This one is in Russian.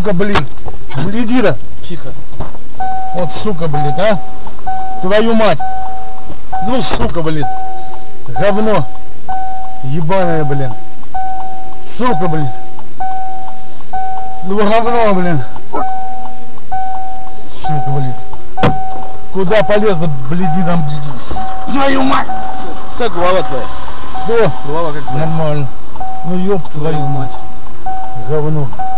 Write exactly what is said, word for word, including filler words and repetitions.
сука, блин. Блядина. Тихо. Вот сука, блин, а. Твою мать. Ну, сука, блин. Говно. Ебаное, блин. Сука, блин. Ну, говно, блин. Сука, блин. Куда полезла, блядина, блядина. Твою мать. Как голова твоя? Что? Голова как твоя? Нормально. Ну, ёб твою мать. Говно.